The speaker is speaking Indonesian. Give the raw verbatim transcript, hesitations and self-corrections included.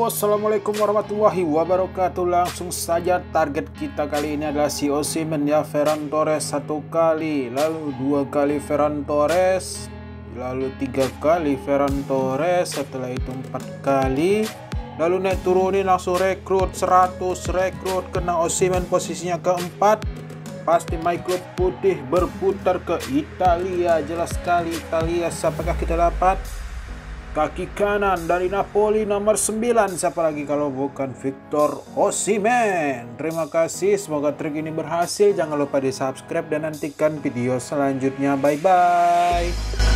Halo, assalamualaikum warahmatullahi wabarakatuh. Langsung saja, target kita kali ini adalah si Osimhen ya. Ferran Torres satu kali, lalu dua kali Ferran Torres, lalu tiga kali Ferran Torres, setelah itu empat kali. Lalu naik turunin langsung rekrut seratus, rekrut kena Osimhen posisinya keempat. Pasti My Club Putih berputar ke Italia, jelas sekali Italia. Siapakah kita dapat? Kaki kanan dari Napoli nomor sembilan, siapa lagi kalau bukan Victor Osimhen. Terima kasih, semoga trik ini berhasil. Jangan lupa di subscribe dan nantikan video selanjutnya. Bye bye.